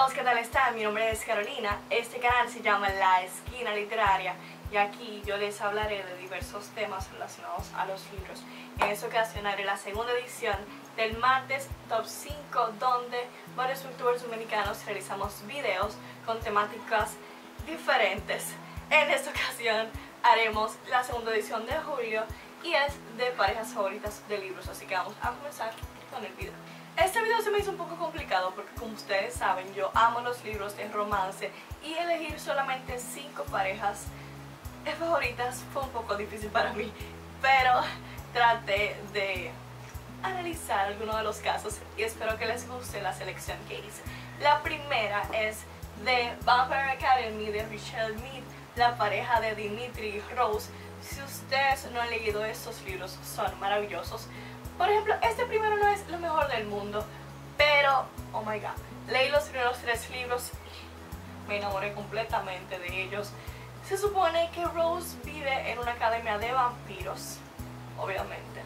todos, ¿qué tal están? Mi nombre es Carolina, este canal se llama La Esquina Literaria y aquí yo les hablaré de diversos temas relacionados a los libros. En esta ocasión haré la segunda edición del martes Top 5, donde varios youtubers dominicanos realizamos videos con temáticas diferentes. En esta ocasión haremos la segunda edición de julio y es de parejas favoritas de libros, así que vamos a comenzar con el video. Este video se me hizo un poco complicado porque, como ustedes saben, yo amo los libros de romance y elegir solamente 5 parejas favoritas fue un poco difícil para mí, pero traté de analizar algunos de los casos y espero que les guste la selección que hice. La primera es de Vampire Academy de Richelle Mead, la pareja de Dimitri y Rose. Si ustedes no han leído estos libros, son maravillosos. Por ejemplo, este primero no es lo mejor del mundo, pero, oh my god, leí los primeros 3 libros y me enamoré completamente de ellos. Se supone que Rose vive en una academia de vampiros, obviamente.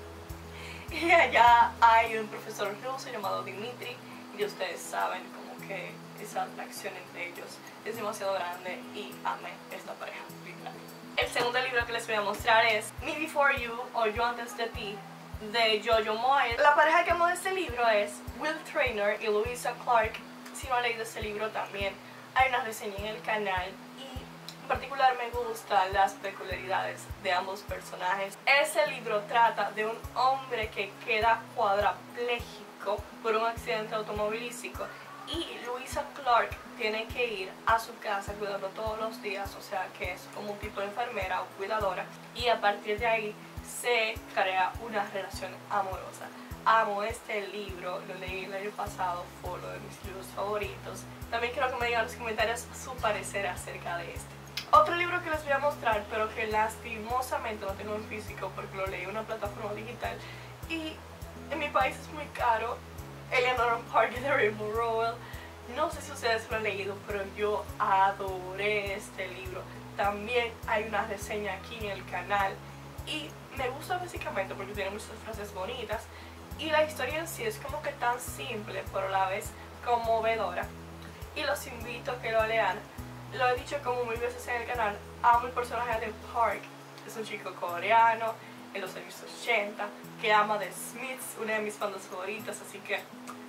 Y allá hay un profesor ruso llamado Dimitri, y ustedes saben como que esa atracción entre ellos es demasiado grande y amé esta pareja. El segundo libro que les voy a mostrar es Me Before You, o Yo Antes de Ti, de Jojo Moyes. La pareja que amo de este libro es Will Traynor y Louisa Clark. Si no han leído este libro, también hay una reseña en el canal y en particular me gustan las peculiaridades de ambos personajes. Este libro trata de un hombre que queda cuadrapléjico por un accidente automovilístico y Louisa Clark tiene que ir a su casa a cuidarlo todos los días, o sea que es como un tipo de enfermera o cuidadora, y a partir de ahí se crea una relación amorosa. Amo este libro, lo leí el año pasado, fue uno de mis libros favoritos. También quiero que me digan en los comentarios su parecer acerca de este. Otro libro que les voy a mostrar, pero que lastimosamente no tengo en físico porque lo leí en una plataforma digital y en mi país es muy caro, Eleanor Parker de Rainbow Rowell. No sé si ustedes lo han leído, pero yo adoré este libro. También hay una reseña aquí en el canal y me gusta básicamente porque tiene muchas frases bonitas y la historia en sí es como que tan simple pero a la vez conmovedora, y los invito a que lo lean. Lo he dicho como mil veces en el canal, amo el personaje de Park. Es un chico coreano en los años 80 que ama The Smiths, una de mis bandas favoritas, así que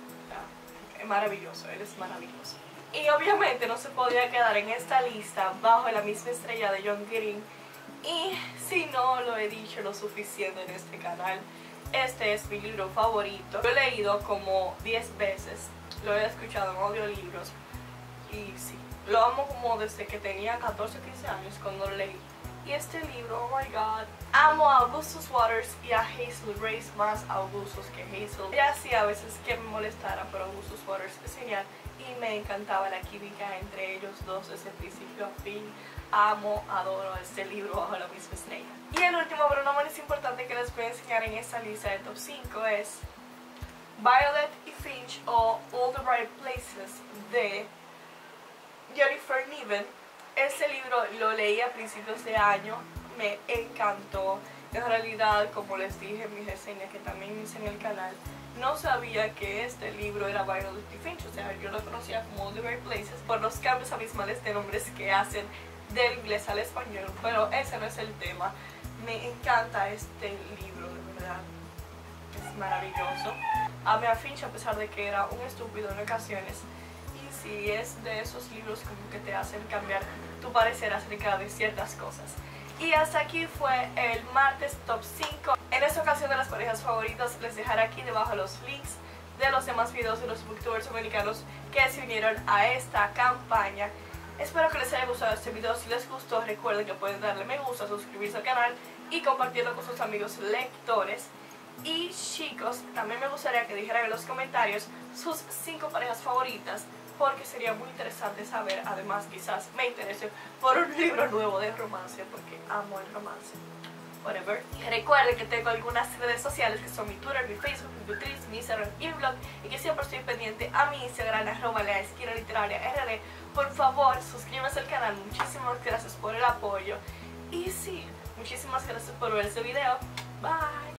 es maravilloso, él es maravilloso. Y obviamente no se podía quedar en esta lista Bajo la misma estrella de John Green. Y si no lo he dicho lo suficiente en este canal, este es mi libro favorito. Lo he leído como 10 veces, lo he escuchado en audiolibros y sí, lo amo como desde que tenía 14 o 15 años cuando lo leí. Y este libro, oh my god, amo a Augustus Waters y a Hazel Grace, más a Augustus que Hazel. Ella sí a veces que me molestara, pero Augustus Waters es genial y me encantaba la química entre ellos dos desde el principio a fin. Amo, adoro este libro Bajo la misma estrella. Y el último, pero no menos importante, que les voy a enseñar en esta lista de top 5 es Violet y Finch, o All the Bright Places, de Jennifer Niven. Este libro lo leí a principios de año, me encantó. En realidad, como les dije en mi reseña que también hice en el canal, no sabía que este libro era Violet y Finch, o sea, yo lo conocía como All the Bright Places por los cambios abismales de nombres que hacen del inglés al español, pero ese no es el tema. Me encanta este libro, de verdad, es maravilloso. Amé a Finch a pesar de que era un estúpido en ocasiones, y sí, es de esos libros como que te hacen cambiar tu parecer acerca de ciertas cosas. Y hasta aquí fue el martes top 5. En esta ocasión de las parejas favoritas les dejaré aquí debajo los links de los demás videos de los booktubers dominicanos que se unieron a esta campaña. Espero que les haya gustado este video. Si les gustó, recuerden que pueden darle me gusta, suscribirse al canal y compartirlo con sus amigos lectores. Y chicos, también me gustaría que dijeran en los comentarios sus 5 parejas favoritas, porque sería muy interesante saber. Además, quizás me interese por un libro nuevo de romance, porque amo el romance. Whatever. Recuerden que tengo algunas redes sociales que son mi Twitter, mi Facebook, mi Goodreads, mi Instagram y mi blog, y que siempre estoy pendiente a mi Instagram, La Esquina Literaria RD. Por favor, suscríbanse al canal. Muchísimas gracias por el apoyo. Y sí, muchísimas gracias por ver este video. Bye.